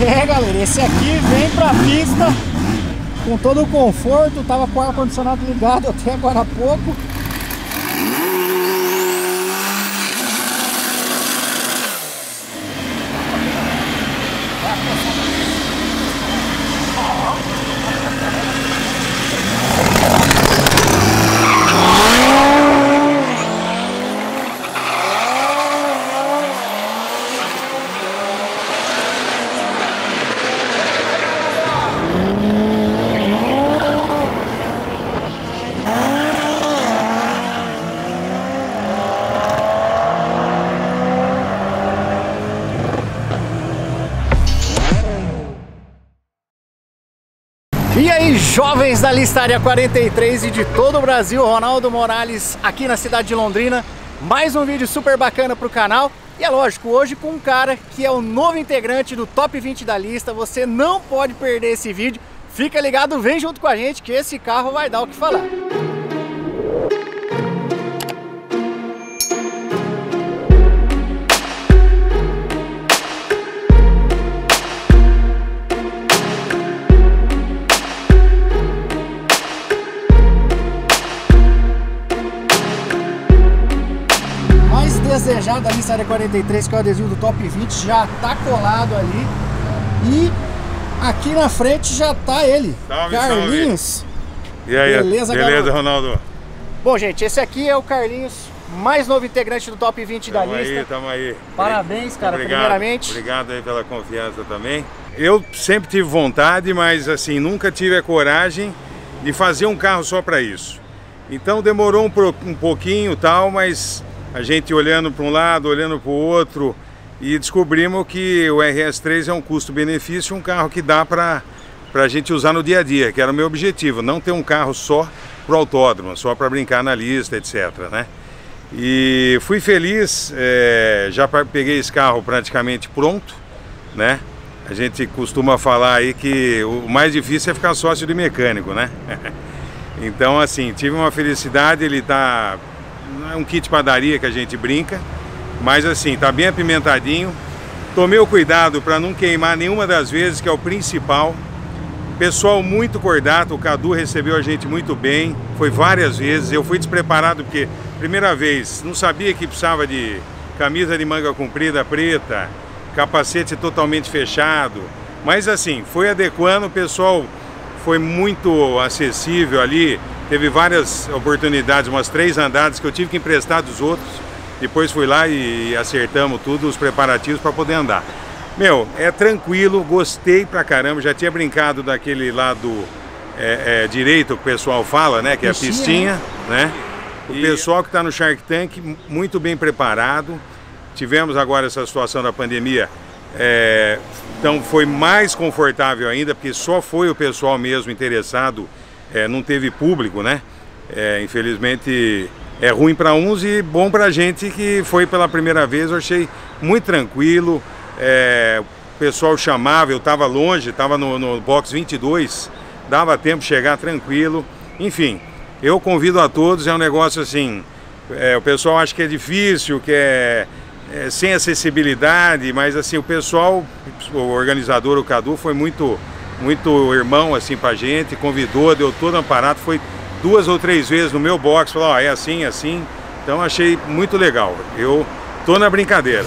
É, galera, esse aqui vem pra pista com todo o conforto, tava com o ar-condicionado ligado até agora há pouco. E aí, jovens da Listaria 43 e de todo o Brasil, Ronaldo Morales aqui na cidade de Londrina. Mais um vídeo super bacana pro canal. E é lógico, hoje com um cara que é o novo integrante do Top 20 da lista. Você não pode perder esse vídeo. Fica ligado, vem junto com a gente que esse carro vai dar o que falar. Desejado da Listaria 43, que é o adesivo do Top 20, já tá colado ali. E aqui na frente já tá ele, salve, Carlinhos. Salve. E aí, beleza, Ronaldo? Bom, gente, esse aqui é o Carlinhos, mais novo integrante do Top 20 da lista. Tamo aí. Parabéns, cara, primeiramente. Obrigado aí pela confiança também. Eu sempre tive vontade, mas assim, nunca tive a coragem de fazer um carro só para isso. Então demorou um pouquinho tal, mas a gente olhando para um lado, olhando para o outro, e descobrimos que o RS3 é um custo-benefício, um carro que dá para a gente usar no dia a dia, que era o meu objetivo, não ter um carro só para o autódromo, só para brincar na lista, etc, né? E fui feliz, já peguei esse carro praticamente pronto, né? A gente costuma falar aí que o mais difícil é ficar sócio de mecânico, né? Então, assim, tive uma felicidade, ele tá... É um kit padaria que a gente brinca, mas assim, tá bem apimentadinho. Tomei o cuidado para não queimar nenhuma das vezes, que é o principal. Pessoal muito cordato, o Cadu recebeu a gente muito bem, foi várias vezes. Eu fui despreparado porque, primeira vez, não sabia que precisava de camisa de manga comprida preta, capacete totalmente fechado. Mas assim, foi adequando, o pessoal foi muito acessível ali. Teve várias oportunidades, umas 3 andadas que eu tive que emprestar dos outros. Depois fui lá e acertamos tudo, os preparativos para poder andar. Meu, é tranquilo, gostei pra caramba. Já tinha brincado daquele lado direito que o pessoal fala, né? Que é a pistinha, né? O pessoal que está no Shark Tank, muito bem preparado. Tivemos agora essa situação da pandemia, então foi mais confortável ainda, porque só foi o pessoal mesmo interessado. Não teve público, né? Infelizmente é ruim para uns e bom para a gente que foi pela primeira vez. Eu achei muito tranquilo. O pessoal chamava, eu estava longe, estava no box 22, dava tempo de chegar tranquilo. Enfim, eu convido a todos, é um negócio assim, o pessoal acha que é difícil, que é sem acessibilidade, mas assim, o pessoal, o organizador, o Cadu, foi muito irmão assim pra gente, convidou, deu todo aparato, foi 2 ou 3 vezes no meu box, falou, é assim, assim. Então achei muito legal. Eu tô na brincadeira.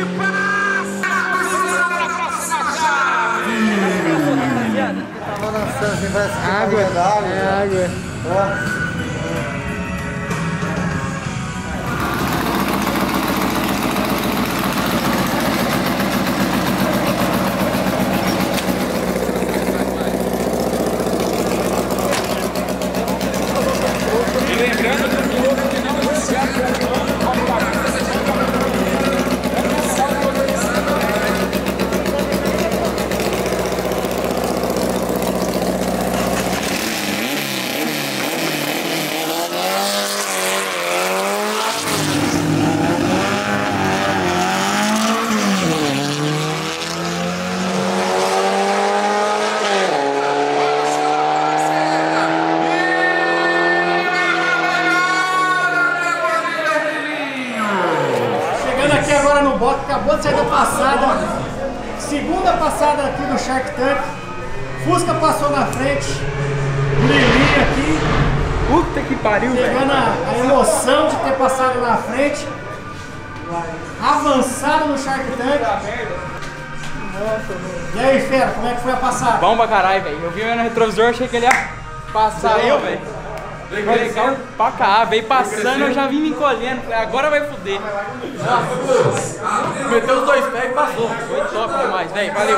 Água, é água. Acabou de sair da passada, segunda passada aqui do Shark Tank. Fusca passou na frente, Lilinha aqui. Puta que pariu, velho. Pegando a emoção de ter passado na frente. Avançado no Shark Tank. E aí, fera, como é que foi a passada? Bom pra caralho, velho. Eu vi no retrovisor, achei que ele ia passar eu, velho. Foi legal pra cá, veio passando, eu já vim me encolhendo. Agora vai foder. Nossa, meteu os dois pés e passou. Foi top demais, velho. Valeu.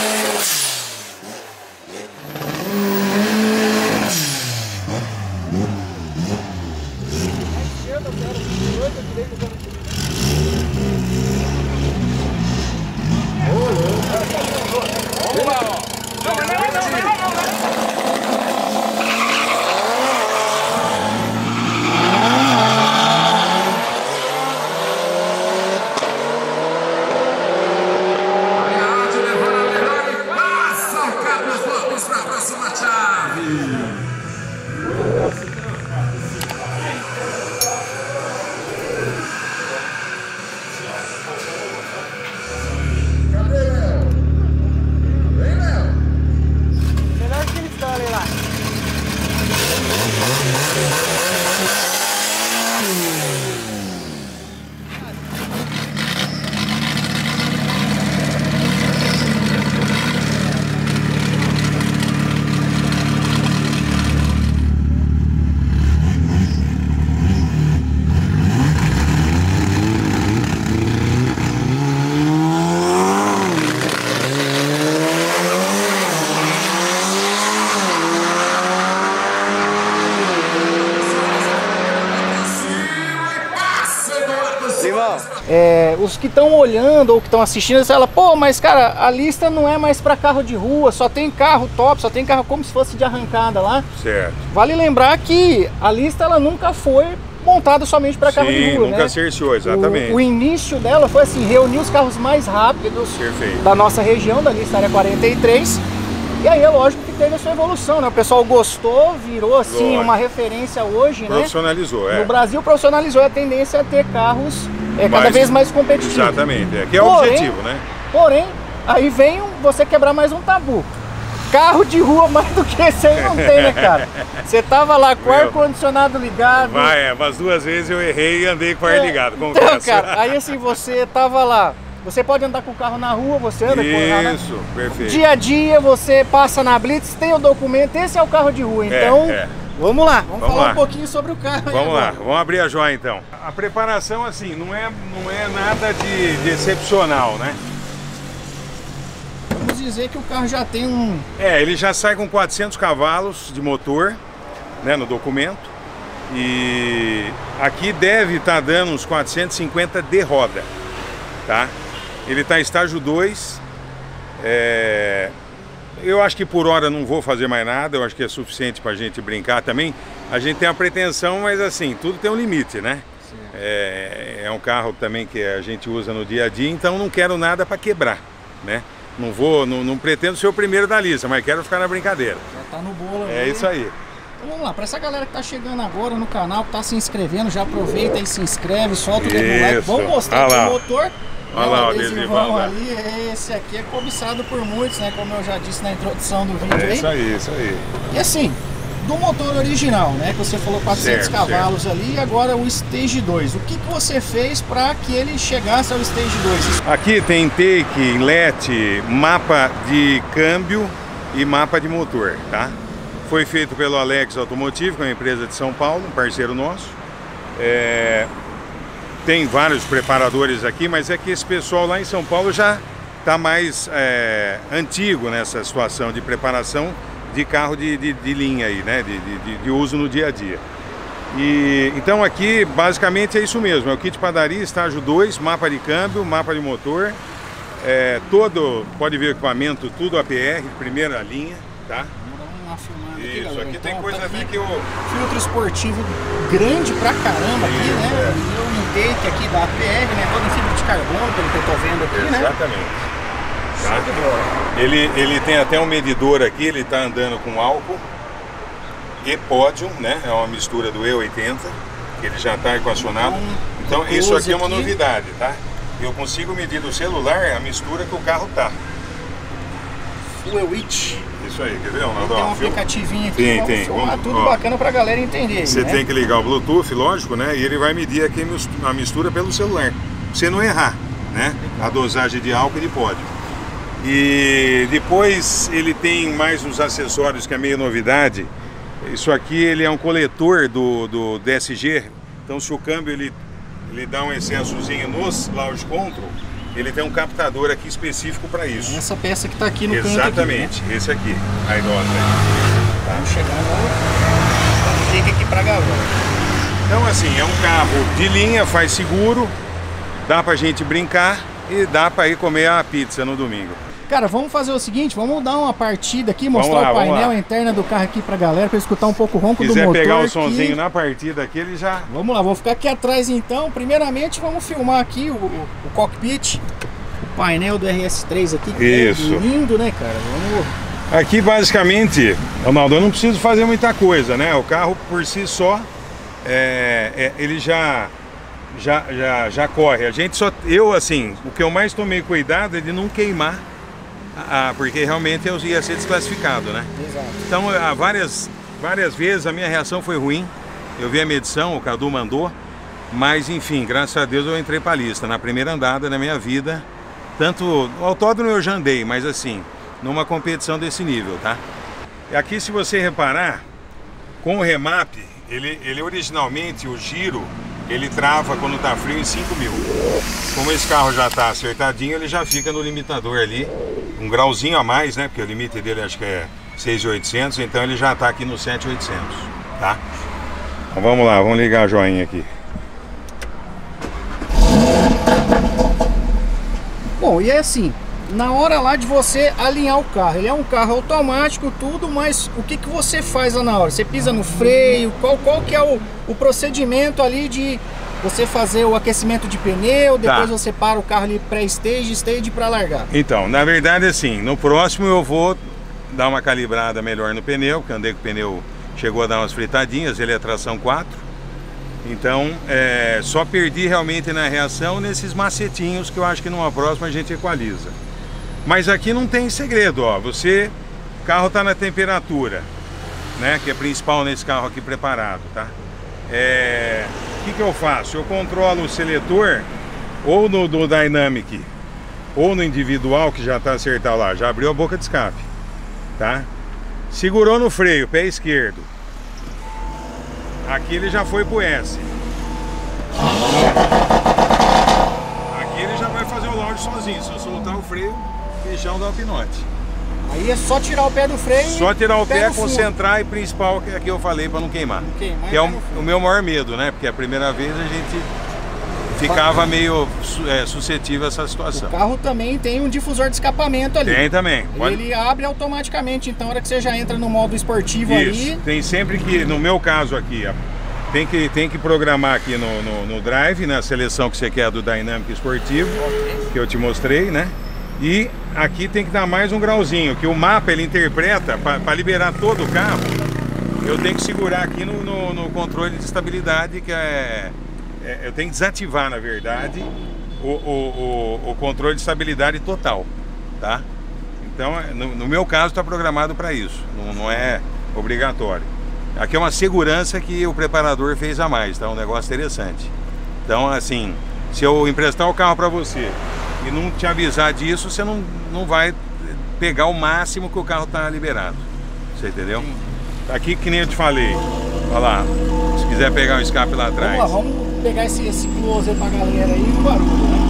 Os que estão olhando ou que estão assistindo, eles falam, pô, mas cara, a lista não é mais para carro de rua, só tem carro top, só tem carro como se fosse de arrancada lá. Certo. Vale lembrar que a lista ela nunca foi montada somente para carro de rua, nunca né? cerceou, exatamente. O início dela foi assim, reunir os carros mais rápidos da nossa região, da lista área 43. E aí é lógico que teve a sua evolução, né? O pessoal gostou, virou assim uma referência hoje, profissionalizou, né? No Brasil profissionalizou, a tendência é ter carros cada vez mais competitivos. Exatamente, que é o objetivo, né? Porém, aí vem você quebrar mais um tabu. Carro de rua mais do que esse aí não tem, né, cara? Você tava lá com o ar-condicionado ligado. Umas 2 vezes eu errei e andei com o ar ligado, confesso. Então, cara, aí assim, você tava lá. Você pode andar com o carro na rua, você anda com o carro na... Isso, perfeito. Dia a dia, você passa na Blitz, tem o documento, esse é o carro de rua. Então, vamos lá, vamos falar um pouquinho sobre o carro. Vamos lá, vamos abrir a joia então. A preparação, assim, não é nada de excepcional, né? Vamos dizer que o carro já tem um... ele já sai com 400 cavalos de motor, né, no documento. E aqui deve estar dando uns 450 de roda, tá? Ele está em estágio 2. Eu acho que por hora não vou fazer mais nada, eu acho que é suficiente para a gente brincar também. A gente tem a pretensão, mas assim, tudo tem um limite, né? É um carro também que a gente usa no dia a dia, então não quero nada para quebrar, né? Não pretendo ser o primeiro da lista, mas quero ficar na brincadeira. Já tá no bolo. É isso aí. Então, vamos lá, para essa galera que tá chegando agora no canal, que tá se inscrevendo, já aproveita e se inscreve, solta o dedo no like. Vamos mostrar aqui o motor. Olha lá, o adesivão ali, esse aqui é cobiçado por muitos, né? Como eu já disse na introdução do vídeo aí. Isso aí. E assim, do motor original, né? Que você falou 400 cavalos ali, e agora o Stage 2. O que você fez para que ele chegasse ao Stage 2? Aqui tem take, inlet, mapa de câmbio e mapa de motor, tá? Foi feito pelo Alex Automotive, que é uma empresa de São Paulo, um parceiro nosso. Tem vários preparadores aqui, mas é que esse pessoal lá em São Paulo já está mais antigo nessa situação de preparação de carro de linha aí, né? De uso no dia a dia. E então aqui basicamente é isso mesmo, é o kit padaria, estágio 2, mapa de câmbio, mapa de motor, pode ver o equipamento, tudo APR, primeira linha, tá? Isso, aqui tem coisa até que o filtro esportivo grande pra caramba aqui, né? E o intake aqui da APR, né? Todo em fibra de carbono, pelo que eu tô vendo aqui, né? Exatamente. Tá? Ele tem até um medidor aqui, ele está andando com álcool e pódio, né? É uma mistura do E80, que ele já está equacionado. Então isso aqui é uma novidade, tá? Eu consigo medir do celular a mistura que o carro tá. Fuel It. Isso aí, quer ver? Tem um aplicativinho aqui, tem. Tudo bacana pra galera entender. Você tem que ligar o Bluetooth, lógico, né? E ele vai medir aqui a mistura pelo celular, pra você não errar, né? A dosagem de álcool e de pódio. E depois ele tem mais uns acessórios que é meio novidade. Isso aqui ele é um coletor do DSG. Então se o câmbio ele dá um excessozinho nos Launch Control, ele tem um captador aqui específico para isso. Essa peça que está aqui no canto. Exatamente, aqui, né? Esse aqui. Aí nós, Vamos chegar no clique aqui para galera. Então assim, é um carro de linha, faz seguro, dá pra gente brincar e dá para ir comer a pizza no domingo. Cara, vamos fazer o seguinte, vamos dar uma partida aqui, mostrar o painel interno do carro aqui pra galera, pra escutar um pouco o ronco do motor. Se quiser pegar o sonzinho na partida aqui, ele já... Vamos lá, vou ficar aqui atrás então. Primeiramente, vamos filmar aqui o cockpit, o painel do RS3 aqui, que Isso. É lindo, né, cara? Vamos... Aqui, basicamente, Ronaldo, eu não preciso fazer muita coisa, né? O carro, por si só, ele já corre. Eu, assim, o que eu mais tomei cuidado é de não queimar, porque realmente eu ia ser desclassificado, né? Exato. Então, várias vezes a minha reação foi ruim. Eu vi a medição, o Cadu mandou, mas enfim, graças a Deus eu entrei para a lista. Na primeira andada da minha vida, tanto o autódromo eu já andei, mas assim, numa competição desse nível, tá? E aqui, se você reparar, com o remap, ele originalmente, o giro, ele trava quando tá frio em 5.000. Como esse carro já tá acertadinho, ele já fica no limitador ali, um grauzinho a mais, né? Porque o limite dele acho que é 6.800, então ele já tá aqui no 7.800, tá? Então vamos lá, vamos ligar a joinha aqui. Bom, e é assim, na hora lá de você alinhar o carro, ele é um carro automático, tudo, mas o que você faz lá na hora? Você pisa no freio, qual que é o procedimento ali de você fazer o aquecimento de pneu, depois você para o carro ali pré-stage para largar? Então, na verdade assim, no próximo eu vou dar uma calibrada melhor no pneu, porque andei com o pneu, chegou a dar umas fritadinhas, ele é tração 4. Então, só perdi realmente na reação nesses macetinhos que eu acho que numa próxima a gente equaliza. Mas aqui não tem segredo, ó. O carro está na temperatura, né? Que é principal nesse carro aqui preparado, tá? O que eu faço? Eu controlo o seletor ou no Dynamic ou no individual, que já está acertado lá, já abriu a boca de escape, tá? Segurou no freio, pé esquerdo. Aqui ele já foi pro S. Aqui ele já vai fazer o launch sozinho. Se eu soltar o freio, o bichão dá o pinote. Aí é só tirar o pé do freio. Só tirar o pé, concentrar, e principal que eu falei para não queimar. Que é o meu maior medo, né? Porque a primeira vez a gente ficava meio suscetível a essa situação. O carro também tem um difusor de escapamento ali. Tem também. Ele abre automaticamente, então a hora que você já entra no modo esportivo ali... Tem sempre que, no meu caso aqui, ó, tem que programar aqui no Drive, na seleção que você quer do Dynamic Esportivo, que eu te mostrei, né? E aqui tem que dar mais um grauzinho, que o mapa ele interpreta, para liberar todo o carro, eu tenho que segurar aqui no controle de estabilidade, que eu tenho que desativar, na verdade, o controle de estabilidade total, tá? Então, no meu caso, está programado para isso, não é obrigatório. Aqui é uma segurança que o preparador fez a mais, tá? Um negócio interessante. Então, assim, se eu emprestar o carro para você e não te avisar disso, você não vai pegar o máximo que o carro tá liberado. Você entendeu? Aqui, que nem eu te falei, olha lá, se quiser pegar o escape lá atrás. Vamos lá, vamos pegar esse close aí pra galera aí no barulho, né?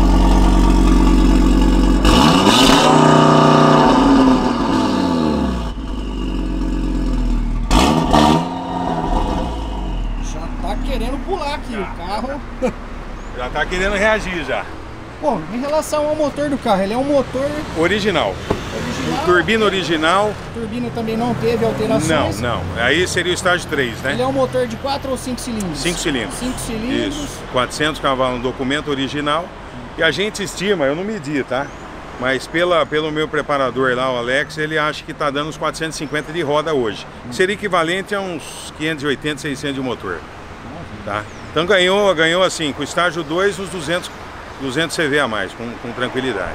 Querendo pular aqui, o carro já tá querendo reagir já. Bom, em relação ao motor do carro, ele é um motor original. Turbina original. A turbina também não teve alterações. Não. Aí seria o estágio 3, né? Ele é um motor de 4 ou 5 cilindros? 5 cilindros. 5 cilindros. Isso, 400 cavalos no documento original. E a gente estima, eu não medi, tá? Mas pelo meu preparador lá, o Alex, ele acha que tá dando uns 450 de roda hoje. Seria equivalente a uns 580, 600 de motor. Tá? Então ganhou assim, com o estágio 2, uns 200 CV a mais, com tranquilidade.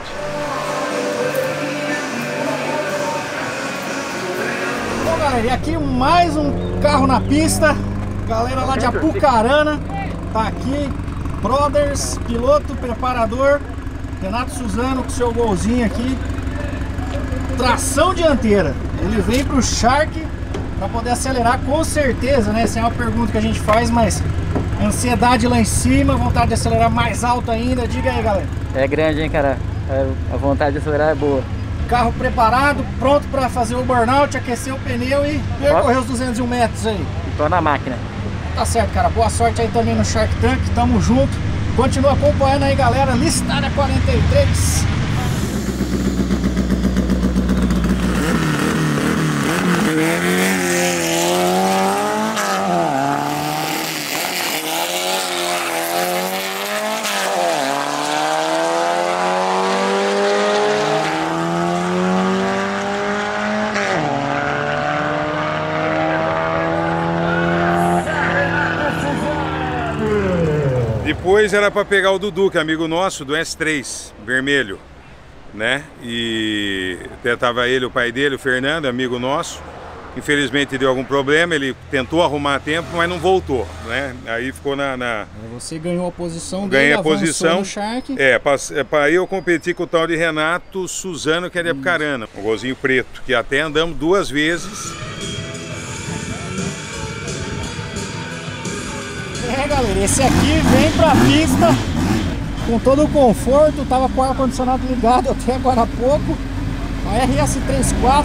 Bom, galera, e aqui mais um carro na pista. Galera lá de Apucarana tá aqui. Brothers, piloto, preparador, Renato Suzano com seu golzinho aqui. Tração dianteira. Ele vem pro Shark para poder acelerar com certeza, né? Essa é uma pergunta que a gente faz, mas ansiedade lá em cima, vontade de acelerar mais alto ainda. Diga aí, galera. É grande, hein, cara? A vontade de acelerar é boa. Carro preparado, pronto para fazer o burnout, aquecer o pneu e percorrer os 201 metros aí. Tô na máquina. Tá certo, cara. Boa sorte aí também no Shark Tank. Tamo junto. Continua acompanhando aí, galera. Listária 43. Depois era para pegar o Dudu, que é amigo nosso, do S3, vermelho, né? E até tava ele, o pai dele, o Fernando, amigo nosso. Infelizmente deu algum problema, ele tentou arrumar a tempo, mas não voltou, né? Aí ficou na... Você ganhou a posição dele, ganhei a posição no Shark. Para eu competir com o tal de Renato Suzano, que é de Apucarana, o golzinho preto, que até andamos 2 vezes. É, galera, esse aqui vem pra pista com todo o conforto, tava com o ar-condicionado ligado até agora há pouco. A RS34.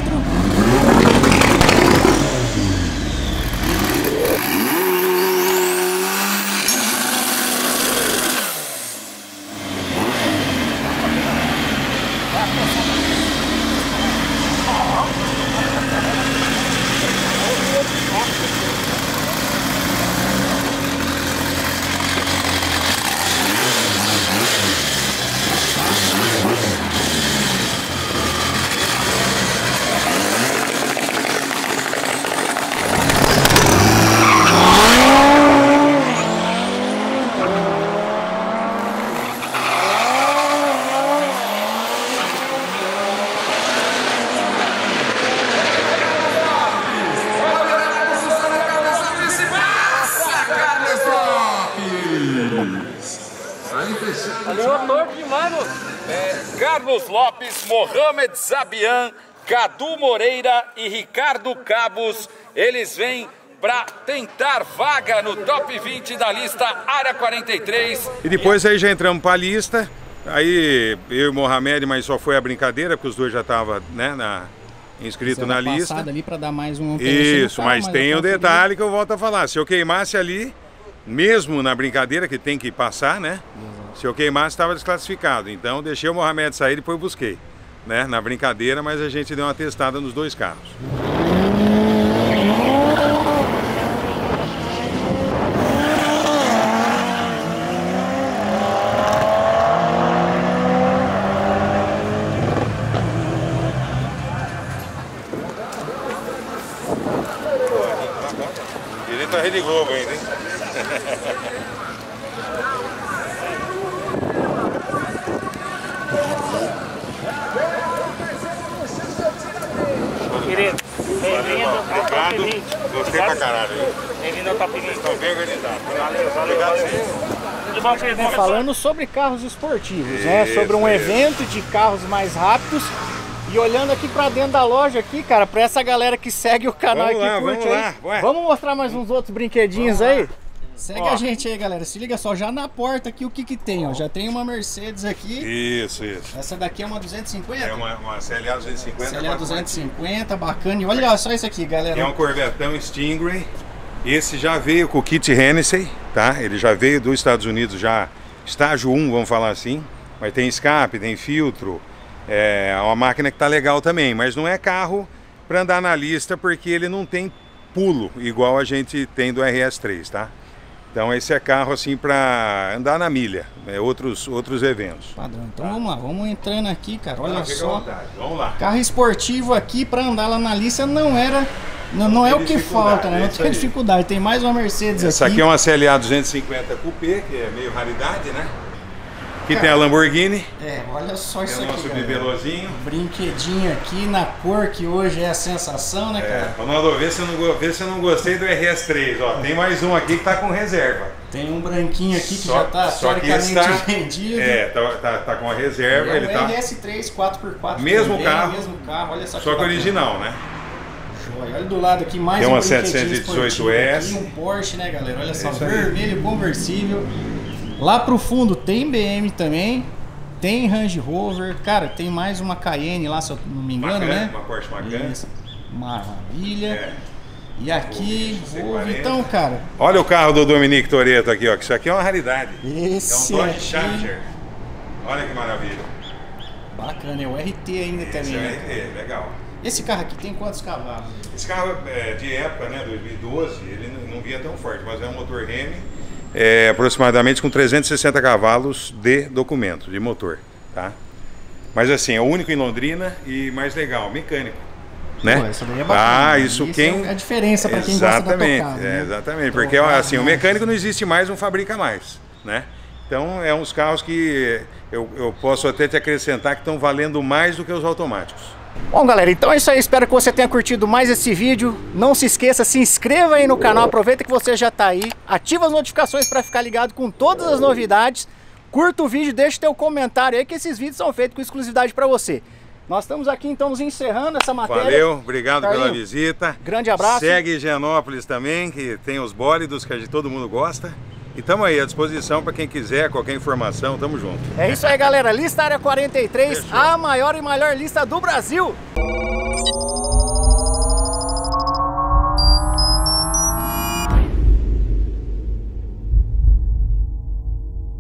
Carlos Lopes, Mohamed Zabian, Cadu Moreira e Ricardo Cabos, eles vêm para tentar vaga no top 20 da lista Área 43. E depois aí já entramos para a lista, aí eu e o Mohamed, mas só foi a brincadeira, porque os dois já estavam, né, inscrito na lista. Ali para dar mais um isso, carro, mas tem um detalhe que eu volto a falar, se eu queimasse ali, mesmo na brincadeira que tem que passar, né? Se eu queimasse, estava desclassificado. Então deixei o Mohamed sair e depois busquei, né? Na brincadeira, mas a gente deu uma testada nos 2 carros. Direito à Rede Globo ainda, hein? Querido, bem-vindo ao top 20. Gostei pra caralho. Bem-vindo ao Top 20. Estão bem organizados. Valeu. Falando sobre carros esportivos, né? Sobre um evento de carros mais rápidos. E olhando aqui pra dentro da loja aqui, cara, pra essa galera que segue o canal e que curte aí. Vamos mostrar mais uns outros brinquedinhos aí? Segue a gente aí, galera. Se liga só, já na porta aqui o que tem, ó. Já tem uma Mercedes aqui. Isso. Essa daqui é uma 250? É uma CLA 250. CLA 250, bacana. E olha só isso aqui, galera. É um Corvetão Stingray. Esse já veio com o kit Hennessy, tá? Ele já veio dos Estados Unidos, já estágio 1, vamos falar assim. Mas tem escape, tem filtro. É uma máquina que tá legal também, mas não é carro para andar na lista porque ele não tem pulo igual a gente tem do RS3, tá? Então esse é carro assim para andar na milha, outros eventos. Padrão. Então vamos lá, vamos entrando aqui, cara. Olha só. Vamos lá. Carro esportivo aqui para andar lá na lista não é o que falta, né? Não tem dificuldade. Tem mais uma Mercedes aqui. Essa aqui é uma CLA 250 Coupé, que é meio raridade, né? Aqui tem a Lamborghini. Olha só isso aqui, nosso bibelozinho. Brinquedinho aqui na cor que hoje é a sensação, né, cara? Ronaldo, vê se eu não gostei do RS3, ó. Tem mais um aqui que tá com reserva. Tem um branquinho aqui que já tá historicamente vendido. Tá com a reserva. É ele tá RS3 4x4. Mesmo também, carro. mesmo carro, olha só que que bacana. original, né? Olha do lado aqui mais tem um uma brinquedinho 718S. aqui, um Porsche, né, galera? Olha só, vermelho conversível. Lá pro fundo tem BM também, tem Range Rover, cara, tem mais uma Cayenne lá, se eu não me engano, né? Uma Porsche Macan. Maravilha. E aqui, então, cara... Olha o carro do Dominique Toretto aqui, ó, que isso aqui é uma raridade. Esse é um Dodge Charger. Olha que maravilha. Bacana, é o RT ainda também. É o RT, legal. Esse carro aqui tem quantos cavalos? Esse carro é de época, né, 2012, ele não via tão forte, mas é um motor Hemi, aproximadamente com 360 cavalos de documento, de motor, tá? Mas assim, é o único em Londrina e mais legal, mecânico, né? Pô, essa daí é bacana. Isso quem... é a diferença para quem gosta da tocada, né? Exatamente, porque assim, o mecânico não existe mais, não fabrica mais, né? Então é uns carros que eu posso até te acrescentar que estão valendo mais do que os automáticos. Bom, galera, então é isso aí, espero que você tenha curtido mais esse vídeo. Não se esqueça, se inscreva aí no canal, aproveita que você já tá aí, ativa as notificações para ficar ligado com todas as novidades. Curta o vídeo, deixa teu comentário aí que esses vídeos são feitos com exclusividade para você. Nós estamos aqui então nos encerrando essa matéria. Valeu, obrigado Carlinho, pela visita. Grande abraço. Segue Higienópolis também, que tem os bólidos que todo mundo gosta. E estamos aí à disposição para quem quiser, qualquer informação, tamo junto. É isso aí, galera. Lista Área 43, Fechou. a maior e melhor lista do Brasil.